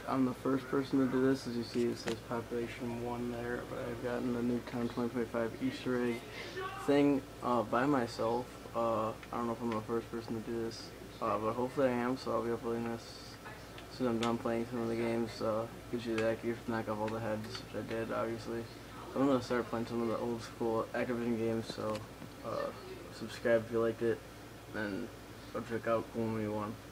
I'm the first person to do this. As you see, it says population 1 there, but I've gotten the Nuketown 2025 Easter egg thing by myself. I don't know if I'm the first person to do this, but hopefully I am, so I'll be uploading this as soon as I'm done playing some of the games. Gives you the accuracy to knock off all the heads, which I did, obviously. I'm going to start playing some of the old school Activision games, so subscribe if you liked it, and go check out Cool Me 1.